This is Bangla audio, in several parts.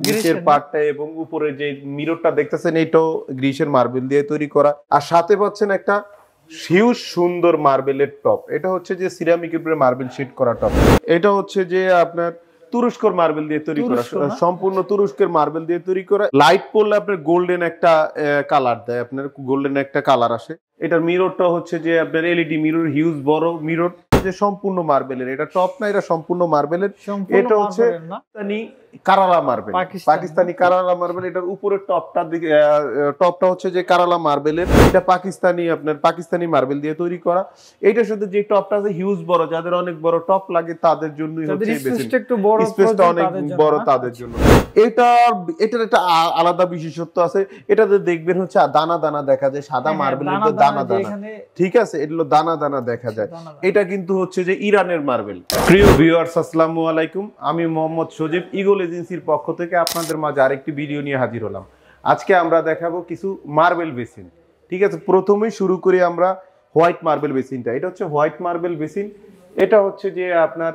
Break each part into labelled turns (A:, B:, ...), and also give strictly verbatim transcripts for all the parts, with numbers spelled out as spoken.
A: নিচের পার্টটা এবং উপরে যে মিররটা দেখতেছেন এটাও গ্রিসের মার্বেল দিয়ে তৈরি করা। আর সাথে পাচ্ছেন একটা হিউজ সুন্দর মার্বেলের টপ। এটা হচ্ছে যে সিরামিকের উপরে মার্বেল শীট করা টপ। এটা হচ্ছে যে আপনার তুরস্কর মার্বেল দিয়ে তৈরি করা, সম্পূর্ণ তুরস্কের মার্বেল দিয়ে তৈরি করা। লাইট পড়লে আপনার গোল্ডেন একটা কালার দেয়, আপনার গোল্ডেন একটা কালার আসে। এটার মিররটা হচ্ছে যে আপনার এলইডি মিরর, হিউজ বড় মিরর, যে সম্পূর্ণ মার্বেলের। এটা টপ না, এটা সম্পূর্ণ মার্বেলের। এটা হচ্ছে পাকিস্তানি কারালা মার্বেল, পাকিস্তানি কারালা মার্বেল। এটার উপরের টপটা দিকে টপটা হচ্ছে যে কারালা মার্বেলের। এটা পাকিস্তানি আপনার পাকিস্তানি মার্বেল দিয়ে তৈরি করা। এটার সাথে যে টপটা আছে হিউজ বড়, যাদের অনেক বড় টপ লাগে তাদের জন্যই হচ্ছে স্পেসটা অনেক বড় তাদের জন্য। এটা এটার একটা আলাদা বিশেষত্ব আছে। এটাতে দেখবেন হচ্ছে দানা দানা দেখা যায়, সাদা মার্বেলের তো দানা দানা, ঠিক আছে, এগুলো দানা দানা দেখা যায়। এটা কিন্তু হচ্ছে যে ইরানের মার্বেল। প্রিয় ভিউয়ার্স, আসসালামু আলাইকুম। আমি মোহাম্মদ সজীব, ইগল এজেন্সির পক্ষ থেকে আপনাদের মাঝে আরেকটি ভিডিও নিয়ে হাজির হলাম। আজকে আমরা দেখাবো কিছু মার্বেল বেসিন, ঠিক আছে। প্রথমেই শুরু করি আমরা হোয়াইট মার্বেল বেসিনটা। এটা হচ্ছে হোয়াইট মার্বেল বেসিন। এটা হচ্ছে যে আপনার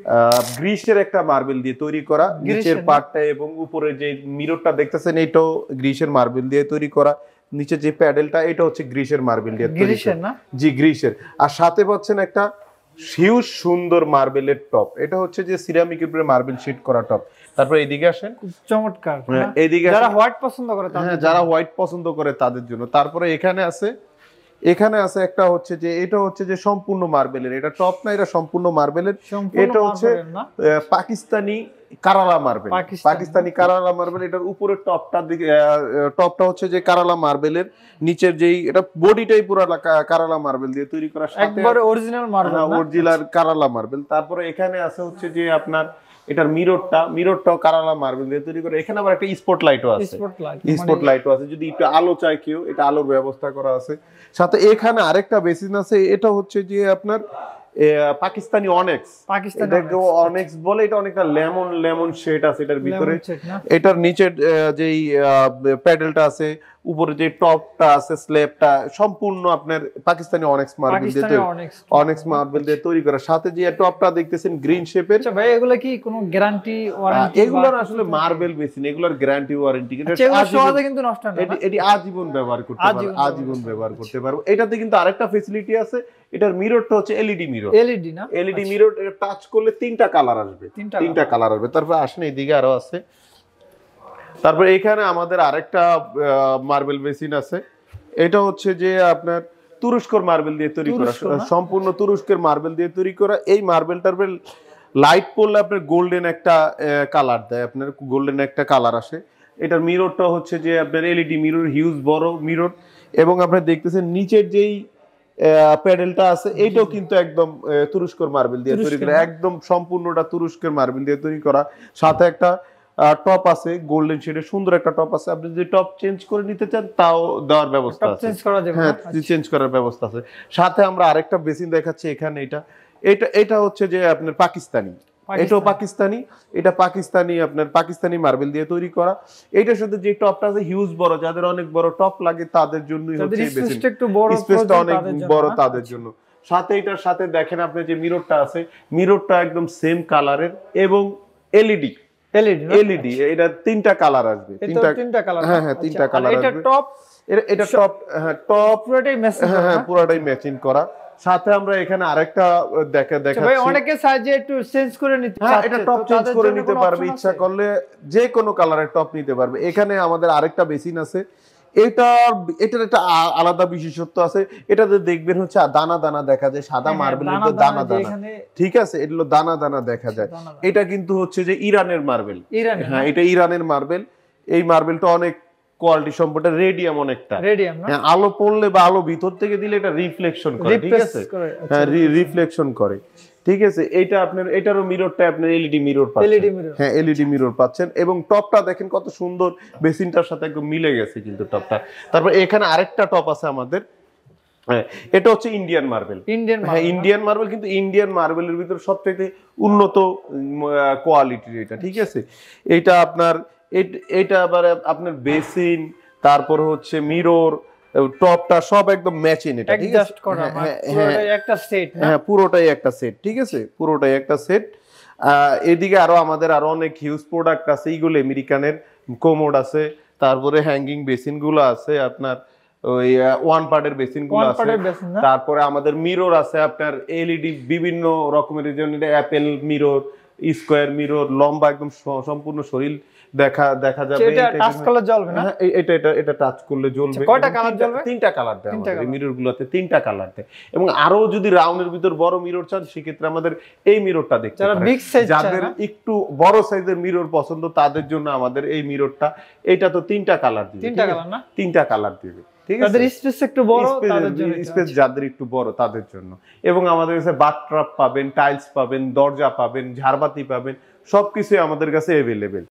A: গ্রিসের একটা মার্বেল দিয়ে তৈরি করা। নিচের পার্টটা এবং উপরে যে মিররটা দেখতেছেন এটাও গ্রিসের মার্বেল দিয়ে তৈরি করা। নিচে যে প্যাডেলটা এটা হচ্ছে গ্রিসের মার্বেল দিয়ে তৈরি করা, জি গ্রিসের। আর সাথে পাচ্ছেন একটা হিউজ সুন্দর মার্বেলের টপ। এটা হচ্ছে যে সিরামিকের উপরে মার্বেল শীট করা টপ। তারপর এইদিকে আসেন, খুব চমৎকার। এইদিকে যারা হোয়াইট পছন্দ করে, হ্যাঁ যারা হোয়াইট পছন্দ করে তাদের জন্য। তারপরে এখানে আছে এখানে আছে একটা হচ্ছে যে এটা হচ্ছে যে সম্পূর্ণ মার্বেলের। এটা টপ না, এটা সম্পূর্ণ মার্বেলের। এটা হচ্ছে পাকিস্তানি কারালা মার্বেল, পাকিস্তানি কারালা মার্বেল। এটার উপরের টপটা দিকে টপটা হচ্ছে যে কারালা মার্বেলের। নিচের যেই এটা বডিটাই পুরো কারালা মার্বেল দিয়ে তৈরি করা, একবারে অরিজিনাল মার্বেল, অরিজিনাল কারালা মার্বেল। তারপরে এখানে আছে হচ্ছে যে আপনার এটার মিররটা মিররটাও কারালা মার্বেল দিয়ে তৈরি করে। এখানে আবার একটা স্পট লাইটও আছে, স্পট লাইটও আছে, যদি একটু আলো চাই কেউ, এটা আলোর ব্যবস্থা করা আছে। সাথে এখানে আরেকটা বেসিন আছে। এটা হচ্ছে যে আপনার পাকিস্তানি অনেক্স, পাকিস্তানি অনেক্স বলে। এটা অনেকটা লেমন লেমন শেড আছে এটার ভিতরে। এটার নিচের যেই প্যাডেলটা আছে, উপরে যে টপটা আছে, স্ল্যাবটা সম্পূর্ণ আপনার পাকিস্তানি অনেক্স মার্বেল দিয়ে তৈরি, অনেক্স মার্বেল দিয়ে তৈরি করা। সাথে যে টপটা দেখতেছেন গ্রিন শেপের।
B: আচ্ছা ভাই, এগুলা কি কোনো গ্যারান্টি ওয়ারেন্টি?
A: এগুলোর আসলে মার্বেল বেসিন, এগুলোর গ্যারান্টি ওয়ারেন্টি কিন্তু
B: সহজে কিন্তু নষ্ট হয় না,
A: এটি আজীবন ব্যবহার করতে পারবে, আজীবন ব্যবহার করতে পারবে। এটাতে কিন্তু আরেকটা ফ্যাসিলিটি আছে। এটার মিররটা হচ্ছে এলইডি মিরর,
B: এলইডি না,
A: এলইডি মিরর। এটা টাচ করলে তিনটা কালার আসবে, তিনটা কালার আসবে। তারপর আসেন এইদিকে আরো আছে। তারপর এখানে আমাদের আরেকটা মার্বেল বেসিন আছে। এটা হচ্ছে যে আপনার তুরস্কর মার্বেল দিয়ে তৈরি করা, সম্পূর্ণ তুরস্কের মার্বেল দিয়ে তৈরি করা। এই মার্বেলটার লাইট পড়লে আপনার গোল্ডেন একটা কালার দেয়, আপনার গোল্ডেন একটা কালার আসে। এটার মিররটা হচ্ছে যে আপনার এলইডি মিরর, হিউজ বড় মিরর। এবং আপনার দেখতেছেন নিচের যেই প্যাডেলটা আছে এটাও কিন্তু একদম তুরস্কর মার্বেল দিয়ে তৈরি করা, একদম সম্পূর্ণটা তুরস্কের মার্বেল দিয়ে তৈরি করা। সাথে একটা টপ আছে গোল্ডেন শেডের, সুন্দর একটা টপ আছে। আপনি যদি টপ চেঞ্জ করে নিতে চান তাও দেওয়ার ব্যবস্থা আছে, হ্যাঁ চেঞ্জ করার ব্যবস্থা আছে। সাথে আমরা আরেকটা বেসিন দেখাচ্ছি এখানে। এটা এটা এটা হচ্ছে যে আপনার পাকিস্তানি, এটাও পাকিস্তানি। এটা পাকিস্তানি আপনার পাকিস্তানি মার্বেল দিয়ে তৈরি করা। এটার সাথে যে টপটা আছে হিউজ বড়, যাদের অনেক বড় টপ লাগে তাদের জন্যই হচ্ছে এই বেসিন, স্পেসটা অনেক বড় তাদের জন্য। সাথে এটার সাথে দেখেন আপনি যে মিররটা আছে, মিররটা একদম সেম কালারের এবং এলইডি এলইডি এলইডি। এটা তিনটা কালার আসবে, তিনটা তিনটা কালার, হ্যাঁ হ্যাঁ তিনটা কালার আসবে। এটা টপ, এটা টপ, হ্যাঁ টপ পুরোটাই ম্যাচিং, হ্যাঁ পুরোটাই ম্যাচিং করা। সাথে আমরা এখানে আরেকটা দেখা দেখাচ্ছি। ভাই অনেকে চাইছে একটু চেঞ্জ করে নিতে, হ্যাঁ এটা টপ চেঞ্জ করে নিতে পারবে, ইচ্ছা করলে যে কোনো কালারের টপ নিতে পারবে। এখানে আমাদের আরেকটা বেসিন আছে। এটা এটার একটা আলাদা বিশেষত্ব আছে। এটাতে দেখবেন হচ্ছে দানা দানা দেখা যায়, সাদা মার্বেলের তো দানা দানা, ঠিক আছে, এগুলো দানা দানা দেখা যায়। এটা কিন্তু হচ্ছে যে ইরানের মার্বেল, হ্যাঁ এটা ইরানের মার্বেল। এই মার্বেলটা অনেক কোয়ালিটি সম্পন্ন, রেডিয়াম অনেকটা, হ্যাঁ আলো পড়লে বা আলো ভিতর থেকে দিলে এটা রিফ্লেকশন করে, ঠিক আছে, হ্যাঁ রিফ্লেকশন করে, ঠিক আছে। এটা আপনার এটারও মিররটা আপনার এলইডি মিরর পাচ্ছেন, হ্যাঁ এলইডি মিরর পাচ্ছেন। এবং টপটা দেখেন কত সুন্দর, বেসিনটার সাথে একদম মিলে গেছে কিন্তু টপটা। তারপর এখানে আরেকটা টপ আছে আমাদের, হ্যাঁ এটা হচ্ছে ইন্ডিয়ান মার্বেল, ইন্ডিয়ান, হ্যাঁ ইন্ডিয়ান মার্বেল। কিন্তু ইন্ডিয়ান মার্বেলের ভিতরে সবথেকে উন্নত কোয়ালিটির এটা, ঠিক আছে। এটা আপনার এটা আবার আপনার বেসিন, তারপর হচ্ছে মিরর, টপটা সব একদম ম্যাচিং, এটা ঠিক আছে, পুরোটাই একটা সেট, হ্যাঁ পুরোটাই একটা সেট, ঠিক আছে, পুরোটাই একটা সেট। আহ, এদিকে আরো আমাদের আরো অনেক হিউজ প্রোডাক্ট আছে, এইগুলো আমেরিকানের কোমোড আছে, তারপরে হ্যাঙ্গিং বেসিন গুলো আছে আপনার, ওই ওয়ান পার্টের বেসিন গুলো
B: One
A: আছে,
B: part এর basin না?
A: তারপরে আমাদের মিরর আছে আপনার এলইডি বিভিন্ন রকমের, যেমন অ্যাপেল মিরর, স্কোয়ার মিরর, লম্বা একদম স- সম্পূর্ণ শরীর দেখা দেখা যাবে।
B: এটা
A: এই
B: টাচ
A: type-এর-
B: করলে জ্বলবে না?
A: হ্যাঁ, এ- এটা এটা এটা টাচ করলে জ্বলবে।
B: আচ্ছা, কয়টা
A: এবং
B: colour
A: তিনটা-
B: জ্বলবে?
A: তিনটা কালার দেয়
B: তিনটা
A: আমাদের এই
B: colour।
A: মিরর গুলোতে, তিনটা কালার দেয়। এবং আরো যদি রাউন্ডের ভিতর বড় মিরর চান সেক্ষেত্রে আমাদের এই মিররটা দেখতে
B: যারা
A: পারেন।
B: big size চায়
A: যাদের
B: না?
A: একটু বড় সাইজের মিরর পছন্দ তাদের জন্য আমাদের এই মিররটা, এটা তো তিনটা কালার দিবে,
B: তিনটা
A: ঠিক আছে?
B: colour না?
A: তিনটা কালার দিবে, ঠিক আছে?
B: তাদের স্পেস একটু বড়, তাদের জন্য এটা।
A: স্পেস যাদের একটু বড় তাদের জন্য। এবং আমাদের কাছে বাথটব পাবেন, টাইলস পাবেন, দরজা পাবেন, ঝাড়বাতি পাবেন, সবকিছু আমাদের কাছে অ্যাভেলেবেল।